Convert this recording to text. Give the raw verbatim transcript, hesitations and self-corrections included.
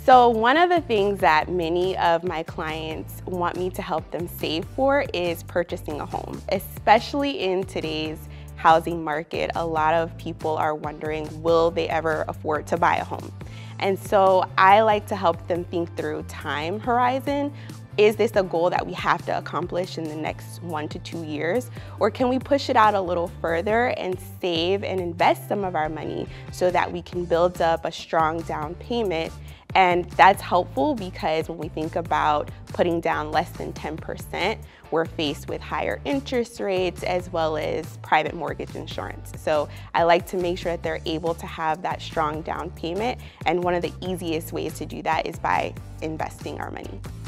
So one of the things that many of my clients want me to help them save for is purchasing a home, especially in today's housing market. A lot of people are wondering, will they ever afford to buy a home? And so I like to help them think through time horizon. Is this a goal that we have to accomplish in the next one to two years? Or can we push it out a little further and save and invest some of our money so that we can build up a strong down payment? And that's helpful because when we think about putting down less than ten percent, we're faced with higher interest rates as well as private mortgage insurance. So I like to make sure that they're able to have that strong down payment. And one of the easiest ways to do that is by investing our money.